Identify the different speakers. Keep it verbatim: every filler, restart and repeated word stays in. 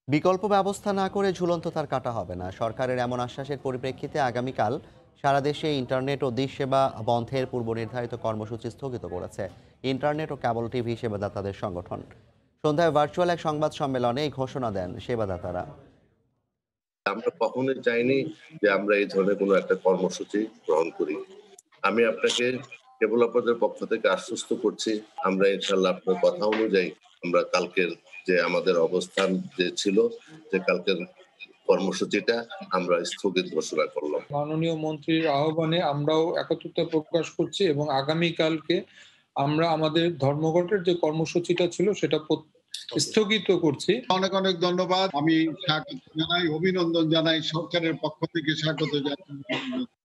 Speaker 1: বিকল্প ব্যবস্থা না করে ঝুলন্ত তার কাটা হবে না। সরকারের এমন আশ্বাসের পরিপ্রেক্ষিতে আগামীকাল সারা দেশে ইন্টারনেট ও ডিশ সেবা বন্ধের পূর্ব নির্ধারিত কর্মসূচি স্থগিত করেছে ইন্টারনেট ও কেবল টিভি সেবাদাতাদের সংগঠন। সন্ধ্যায় ভার্চুয়াল এক সংবাদ সম্মেলনে এই ঘোষণা দেন সেবাদাতারা।
Speaker 2: আমরা কখনোই চাইনি যে আমরা এই ধরনের কোনো একটা কর্মসূচি গ্রহণ করি। আমি আপনাকে ডেভেলপারদের পক্ষ থেকে আশ্বস্ত করছি, আমরা ইনশাআল্লাহ আপনার কথা অনুযায়ী আমরা কালকের যে আমাদের অবস্থান যে ছিল, যে কালকের কর্মসূচিটা আমরা স্থগিত ঘোষণা করলাম।
Speaker 3: মাননীয় মন্ত্রীর আহ্বানে আমরাও একত্রিত প্রকাশ করছি এবং আগামীকালকে আমরা আমাদের ধর্মঘটের যে কর্মসূচিটা ছিল সেটা স্থগিত করছি।
Speaker 4: অনেক অনেক ধন্যবাদ। আমি স্বাগত জানাই, অভিনন্দন জানাই, সরকারের পক্ষ থেকে স্বাগত জানাই।